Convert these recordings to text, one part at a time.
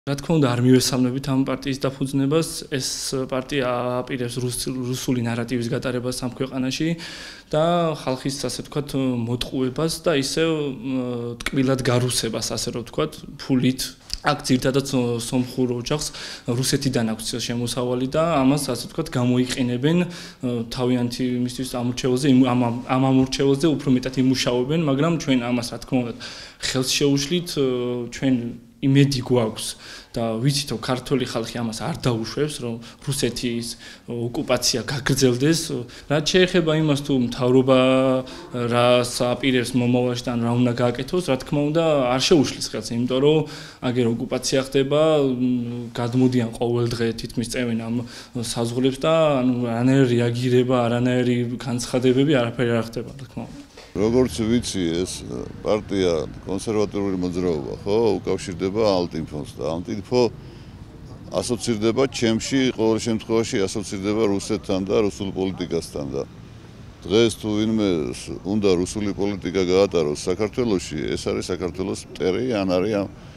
რა თქმა უნდა, არ მივესალმებით ამ პარტიის დაფუძნებას. ეს პარტია აპირებს რუსული ნარატივის გატარებას ამ ქვეყანაში და ხალხის, ასე ვთქვათ, მოტყუებას და ისევ ტკბილად გარუსებას, ასე რომ ვთქვათ, ფულით. აქ ძირითადად სომხურ ოჯახს რუსეთიდან აქვს შემოსავალი და ამას, ასე ვთქვათ, გამოიყენებენ თავიანთი იმისთვის ამორჩეველზე, ამ ამორჩეველზე უფრო მეტად იმუშაობენ, მაგრამ ჩვენ ამას, რა თქმა უნდა, ხელს შეუშლით, ჩვენ იმედი გვაქვს და ვიცით რომ ქართული ხალხი ამას არ დაუშვებს რომ რუსეთის ოკუპაცია გაგრძელდეს რაც შეეხება იმას თუ მთავრობა რას აპირებს მომავალში და რა უნდა გააკეთოს რა თქმა უნდა არ შეუშლის ხელს იმიტომ რომ აგერ ოკუპაცია ხდება გადმოდიან ყოველ დღე თითქმის წევენ ამ საზღვრებს და ანუ არანაირი რეაგირება არანაირი განცხადებები არაფერი არ ხდება რა თქმა უნდა როგორც ვიცი ეს პარტია კონსერვატიული მოძრაობა ხო უკავშირდება ალტინფოს და ალტინფო ასოცირდება ჩემში ყოველ შემთხვევაში ასოცირდება რუსეთთან და რუსულ პოლიტიკასთან და დღეს თუ ვინმე უნდა რუსული პოლიტიკა გაატაროს საქართველოში ეს არის საქართველოს მტერი ან არის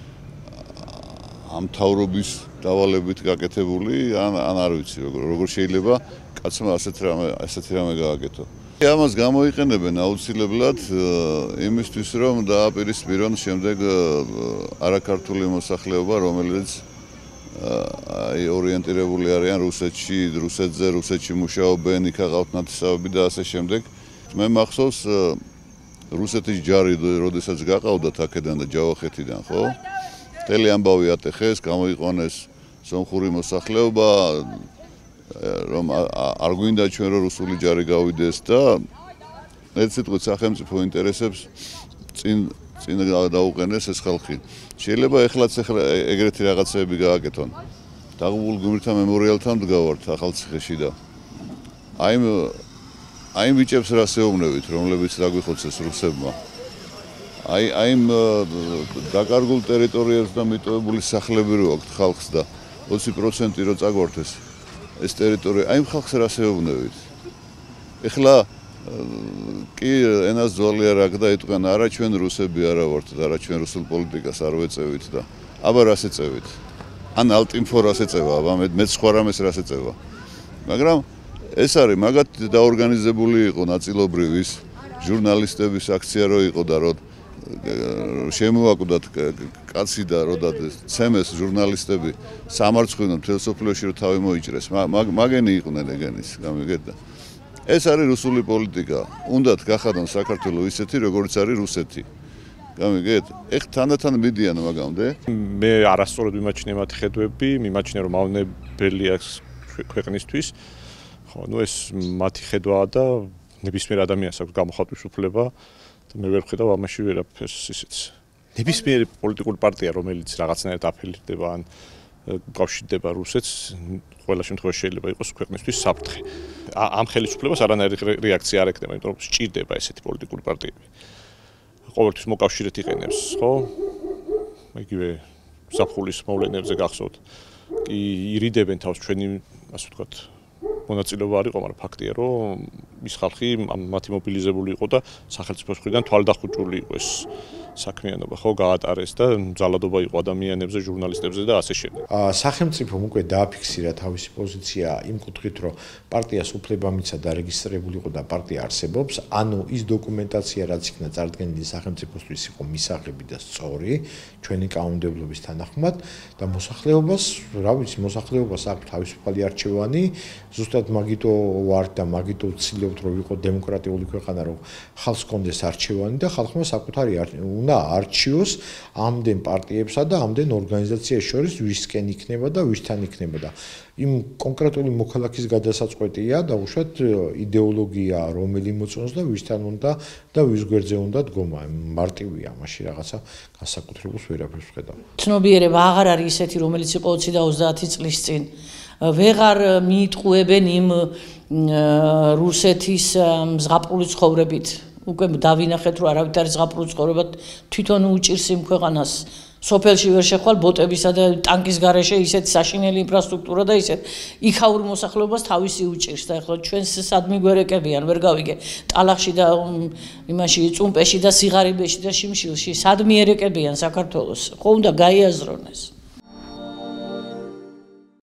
ამ თავრობის დავალებით გაკეთებული ან არ ვიცი როგორ შეიძლება კაცმა ასეთი რამე გააკეთო ამას გამოიყენებენ აუცილებლად იმისთვის რომ დააპირისპირონ შემდეგ არაქართული მოსახლეობა რომელიც ორიენტირებული არიან რუსეთში, რუსეთში მუშაობენ, იქ აყავთ ნათესავები და ასე შემდეგ. მე მახსოვს რუსეთის ჯარი როდესაც გაყავდათ აქედან და ჯავახეთიდან, ხო? მთელი ამბავი ატეხეს, გამოიყვანეს სომხური მოსახლეობა რომ არ გვინდა ჩვენ რომ რუსული ჯარი გავიდეს და ერთ სიტყვით სახელმწიფო ინტერესებს წინ დაუყენეს ეს ხალხი. შეიძლება ეხლაც ეგრეთი რაღაცები გააკეთონ. დაღუპულ გმირთა მემორიალთან ვდგავართ ახალციხეში და აი ბიჭებს რა შეეუბნებით, რომლებიც დაგვიხოცეს რუსებმა. აი დაკარგულ ტერიტორიებს და მიტოვებული სახლები რო აქვთ ხალხს და 20% რო წაგვართეს ეს ტერიტორია, აი ხალხს რა შეეუბნებით. ეხლა კი ენას ძვალი არ აქვს და იტყვიან არა ჩვენ რუსები არა ვართ და არა ჩვენ რუსულ პოლიტიკას არ ვეწევით და აბა რას ეწევით? ან ალტინფო რას ეწევა, აბა მე სხვა რამეს რას ეწევა. მაგრამ ეს არის მაგათ დაორგანიზებული იყო ნაწილობრივის ჟურნალისტების აქცია რო იყო და რო შემოაკვდათ კაცი და რო და ცემეს ჟურნალისტები სამარცხვინო მთელ სოფლიოში რო თავი მოიჭრეს. მაგენი იყვნენ ეგენის, გამიგეთ და ეს არის რუსული პოლიტიკა. უნდათ გახადონ საქართველოს ისეთი, როგორც არის რუსეთი. გამიგეთ? ეხ თანდათან მიდიან მაგამდე. მე არასწორად მიმაჩნია მათი ხედვები, მიმაჩნია რომ მავნებელი აქვს ქვეყნისთვის. ხო, ნუ ეს მათი ხედვაა და ნებისმიერ ადამიანს აქვს გამოხატვის უფლება და მე ვერ ვხედავ ამაში ვერაფერს ისიც. ნებისმიერი პოლიტიკური პარტია, რომელიც რაღაცნაირად აფილირდება ან უკავშირდება რუსეთს, ყველა შემთხვევაში შეიძლება იყოს ქვეყნისთვის საფრთხე. ამ ხელისუფლებას არანაირი რეაქცია არ ექნება, იმიტომ რომ სჭირდება ესეთი პოლიტიკური პარტიები. ყოველთვის მოკავშირედ იყენებს, ხო? იგივე საფხულის მოვლენებზე გახსოვთ. კი ირიდებენ თავს ჩვენი, ასე ვთქვათ, მონაწილეობა არ იყო, მაგრამ ფაქტია, რომ ის ხალხი მათი მობილიზებული იყო და სახელმწიფოს მხრიდან თვალდახუჭული იყო ეს საქმიანობა, ხო, გაატარეს და ძალადობა იყო ადამიანებზე, ჟურნალისტებზე და ასე შემდეგ. სახელმწიფომ უკვე დააფიქსირა თავისი პოზიცია იმ კუთხით, რომ პარტიას უფლება მიცა დარეგისტრირებული იყო და პარტია არსებობს, ანუ ის დოკუმენტაცია, რაც იქნა წარდგენილი სახელმწიფოსთვის იყო მისაღები და სწორი, ჩვენი კანონმდებლობის თანახმად და მოსახლეობას, რა ვიცი, მოსახლეობას აქვს თავისუფალი არჩევანი, ზუსტად მაგიტო ვარ და მაგიტო ვცდილობთ, რომ ვიყო დემოკრატიული ქვეყანა, რომ ხალხს კონდეს არჩევანი და ხალხმა საკუთარი უნდა არჩიოს ამდენ პარტიებსა და ამდენ ორგანიზაციას შორის ვისკენ იქნება და ვისთან იქნება და იმ კონკრეტული მოქალაქის გადასაწყვეტია და უშუალოდ იდეოლოგია რომელი მოწონს და ვისთან უნდა და ვის გვერდზე უნდა დგომა მარტივია ამაში რაღაცა განსაკუთრებულს ვერაფერს ვხედავ. ცნობიერება აღარ არის ისეთი რომელიც იყო 20-30 წლის წინ. ვეღარ მიიტყუებენ იმ რუსეთის ზღაპრული ცხოვრებით. უკვე დავინახეთ რომ არავით არის ზღაპრული ცხოვრება თვითონ უჭირს იმ ქვეყანას სოფელში ვერ შეხვალ ბოტებისა და ტანკის გარეშე ისეთ საშინელი ინფრასტრუქტურა და ისეთ იქაური მოსახლეობას თავისი უჭირს და ახლა ჩვენს სადმი გვერეკებიან ვერ გავიგე ტალახში და იმაში წუმპეში და სიღარიბეში და შიმშილში სადმი ერეკებიან საქართველოს ხო უნდა გაიაზრონ ეს